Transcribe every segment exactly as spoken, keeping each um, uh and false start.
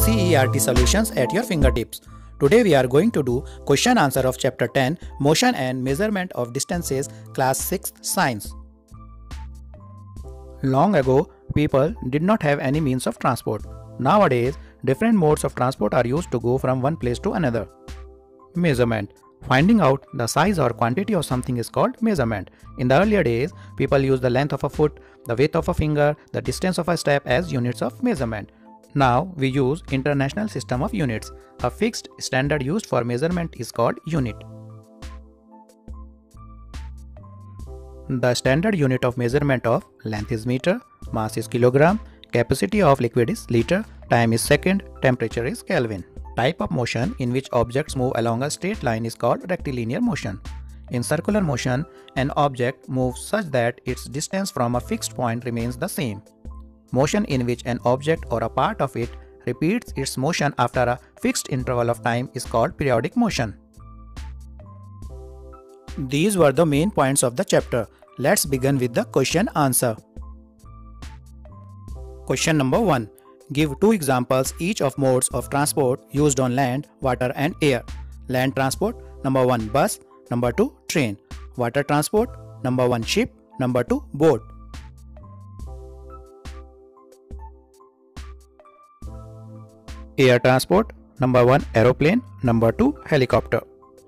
C E R T solutions at your fingertips. Today we are going to do question answer of chapter ten, Motion and Measurement of Distances, class sixth Science. Long ago, people did not have any means of transport. Nowadays, different modes of transport are used to go from one place to another. Measurement. Finding out the size or quantity of something is called measurement. In the earlier days, people used the length of a foot, the width of a finger, the distance of a step as units of measurement. Now we use international system of units. A fixed standard used for measurement is called unit. The standard unit of measurement of length is meter, mass is kilogram, capacity of liquid is liter, time is second, temperature is Kelvin. Type of motion in which objects move along a straight line is called rectilinear motion. In circular motion, an object moves such that its distance from a fixed point remains the same. Motion in which an object or a part of it repeats its motion after a fixed interval of time is called periodic motion. These were the main points of the chapter. Let's begin with the question answer. Question number one. Give two examples each of modes of transport used on land, water and air. Land transport, number one bus, number two train. Water transport, number one ship, number two boat. Air transport, number one aeroplane, number two helicopter.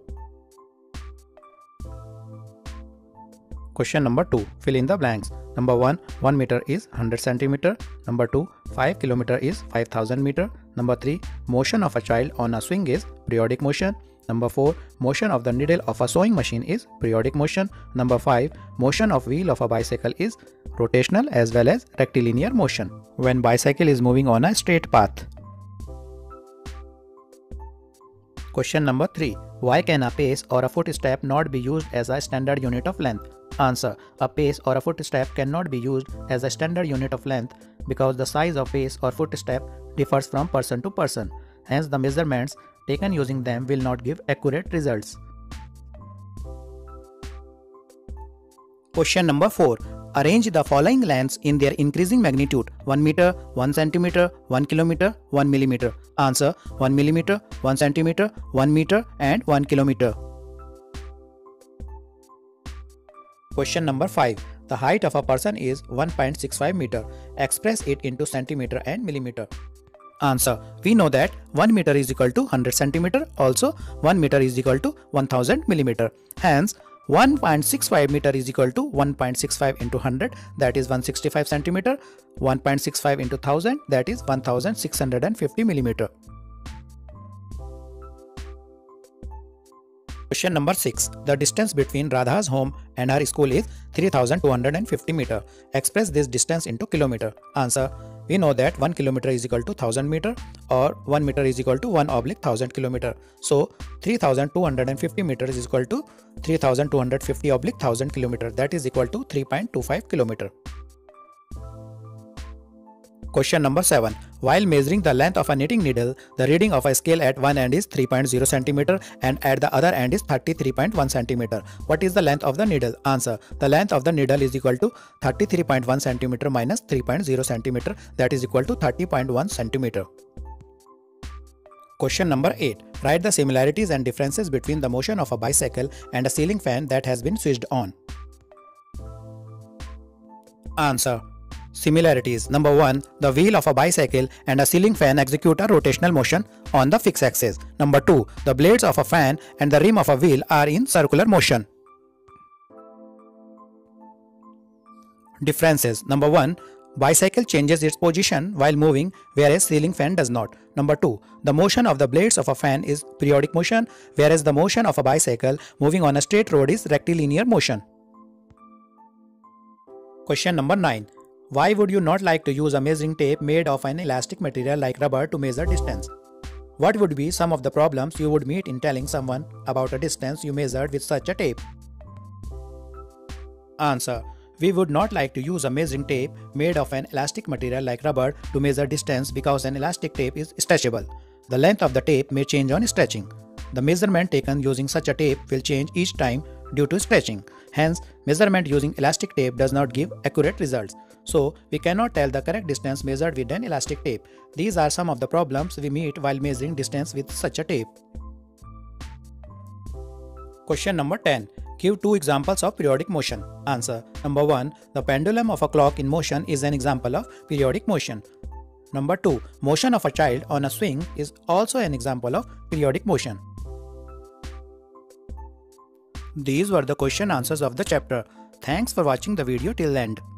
Question number two. Fill in the blanks. Number one, one meter is one hundred centimeter. Number two, five kilometer is five thousand meter. Number three, motion of a child on a swing is periodic motion. Number four, motion of the needle of a sewing machine is periodic motion. Number five, motion of wheel of a bicycle is rotational as well as rectilinear motion when bicycle is moving on a straight path. Question number three. Why can a pace or a footstep not be used as a standard unit of length? Answer. A pace or a footstep cannot be used as a standard unit of length because the size of pace or footstep differs from person to person. Hence, the measurements taken using them will not give accurate results. Question number four. Arrange the following lengths in their increasing magnitude: one meter, one centimeter, one kilometer, one millimeter. Answer. one millimeter, one centimeter, one meter and one kilometer. Question number five. The height of a person is one point six five meter. Express it into centimeter and millimeter. Answer. We know that one meter is equal to one hundred centimeter. Also, one meter is equal to one thousand millimeter. Hence, one point six five meter is equal to one point six five into one hundred, that is one hundred sixty-five centimeter. one point six five into one thousand, that is one thousand six hundred fifty millimeter. Question number six. The distance between Radha's home and her school is three thousand two hundred fifty meter. Express this distance into kilometer. Answer. We know that one kilometer is equal to one thousand meter or one meter is equal to one oblique one thousand kilometer. So, three thousand two hundred fifty meters is equal to three thousand two hundred fifty oblique one thousand kilometer. That is equal to three point two five kilometer. Question number seven. While measuring the length of a knitting needle, the reading of a scale at one end is three point zero centimeter and at the other end is thirty-three point one centimeter. What is the length of the needle? Answer. The length of the needle is equal to thirty-three point one centimeter minus three point zero centimeter, that is equal to thirty point one centimeter. Question number eight. Write the similarities and differences between the motion of a bicycle and a ceiling fan that has been switched on. Answer. Similarities. Number one. The wheel of a bicycle and a ceiling fan execute a rotational motion on the fixed axis. Number two. The blades of a fan and the rim of a wheel are in circular motion. Differences. Number one. Bicycle changes its position while moving, whereas ceiling fan does not. Number two. The motion of the blades of a fan is periodic motion, whereas the motion of a bicycle moving on a straight road is rectilinear motion. Question number nine. Why would you not like to use a measuring tape made of an elastic material like rubber to measure distance? What would be some of the problems you would meet in telling someone about a distance you measured with such a tape? Answer. We would not like to use a measuring tape made of an elastic material like rubber to measure distance because an elastic tape is stretchable. The length of the tape may change on stretching. The measurement taken using such a tape will change each time due to stretching. Hence, measurement using elastic tape does not give accurate results. so we cannot tell the correct distance measured with an elastic tape. These are some of the problems we meet while measuring distance with such a tape. Question number ten. Give two examples of periodic motion. Answer. Number one. The pendulum of a clock in motion is an example of periodic motion. Number two. Motion of a child on a swing is also an example of periodic motion. These were the question answers of the chapter. Thanks for watching the video till end.